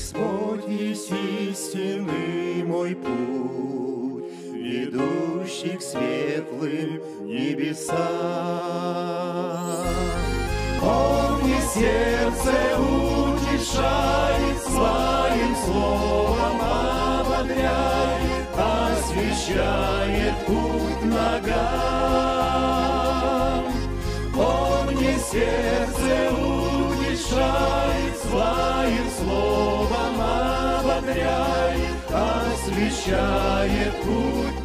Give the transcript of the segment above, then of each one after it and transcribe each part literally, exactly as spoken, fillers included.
Господь есть истинный мой путь, ведущий к светлым небесам. Он мне сердце утешает, своим словом ободряет, освещает путь ногам. Он мне сердце утешает, своим словом ободряет, освещает путь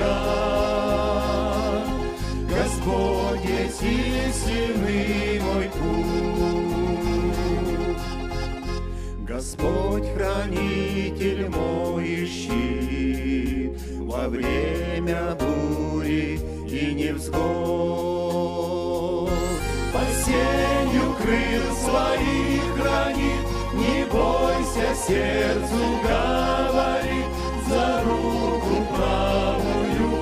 ногам. Господь есть истинный мой путь. Господь хранитель мой и щит во время бури и невзгод. Под сенью крыл своих хранит, не бойся, сердцу говорит, за руку правую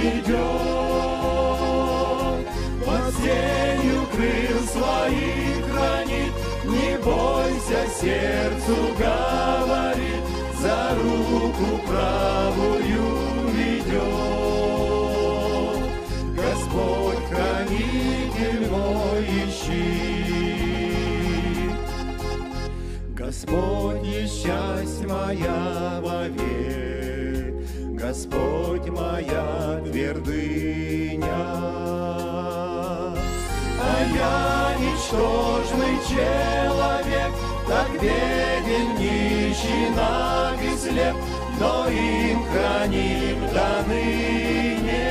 ведет. Под сенью крыл своих хранит, не бойся, сердцу говорит, за руку правую ведет. Господь хранитель мой и щит. Господь есть часть моя вовек, Господь моя твердыня. А я ничтожный человек, так беден, нищий, наг и слеп, но им храним до ныне.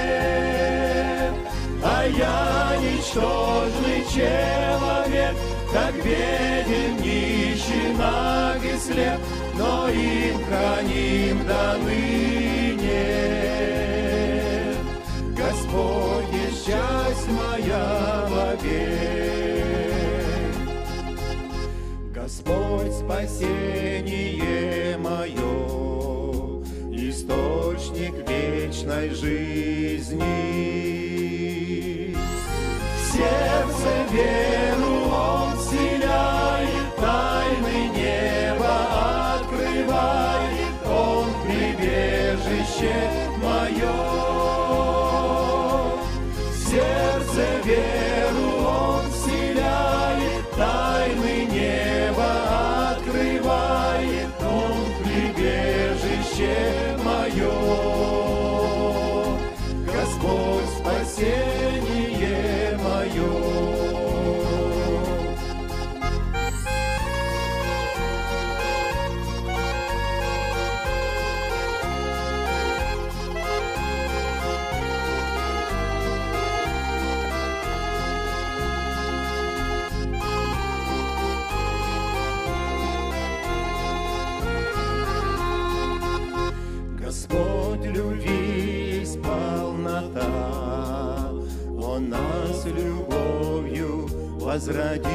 А я ничтожный человек, так беден, нищий, наг и слеп, но им храним до ныне. Господь есть часть моя вовек. Господь спасение мое, источник вечной жизни. В сердце веру Он вселяет, тайны неба открывает, Он прибежище мое. В сердце веру Он вселяет, тайны неба открывает, Он прибежище мое. Господь спасение мое. Господь любви есть полнота, Он нас любовью возродит.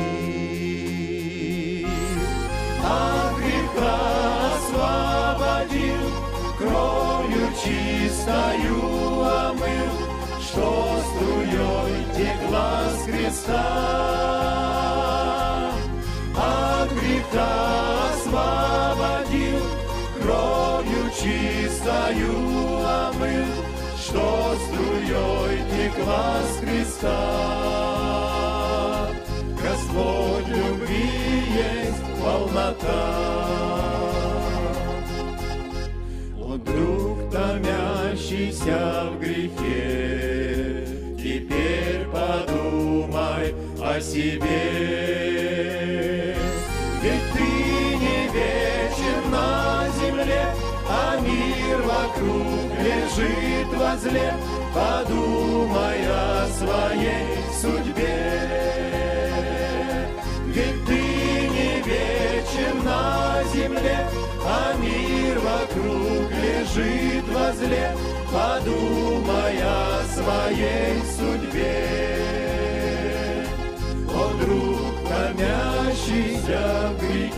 От греха освободил, кровью чистою омыл, что струей текла с креста. От греха освободил, кровью чистою омыл, что струей текла с креста. Господь любви есть полнота. О, друг, томящийся в грехе, теперь подумай о себе. Ведь ты не вечен на земле, а мир вокруг лежит возле. Подумай о своей судьбе. Ведь ты не вечен на земле, а мир вокруг лежит возле. Подумай о своей судьбе. О, друг, томящийся в грехе.